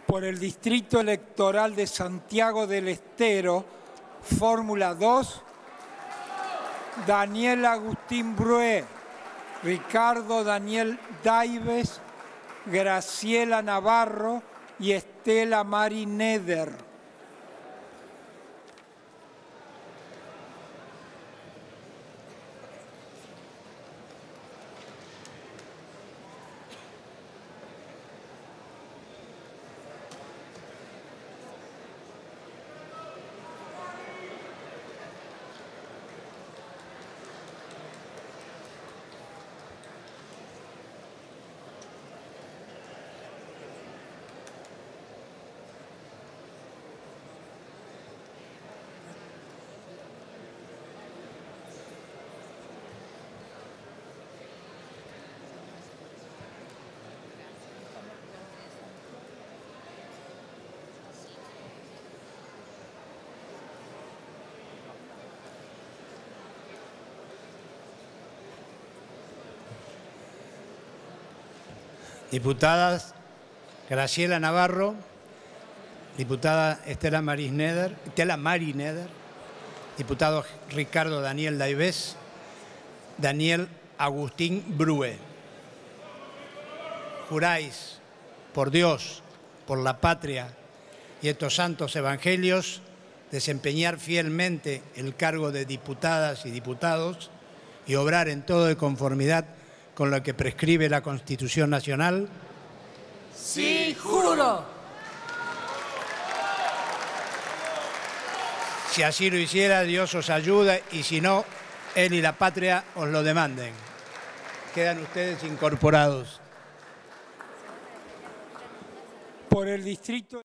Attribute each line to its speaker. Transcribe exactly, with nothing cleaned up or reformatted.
Speaker 1: por el Distrito Electoral de Santiago del Estero, Fórmula dos, Daniel Agustín Brué, Ricardo Daniel Daives, Graciela Navarro y Estela Mari Neder.
Speaker 2: Diputadas Graciela Navarro, diputada Estela Mari Neder, Estela Mari Neder, diputado Ricardo Daniel Daives, Daniel Agustín Brué. Juráis por Dios, por la patria y estos santos evangelios desempeñar fielmente el cargo de diputadas y diputados y obrar en todo de conformidad con lo que prescribe la Constitución Nacional.
Speaker 3: Sí, juro.
Speaker 2: Si así lo hiciera, Dios os ayuda, y si no, Él y la patria os lo demanden. Quedan ustedes incorporados.
Speaker 1: Por el Distrito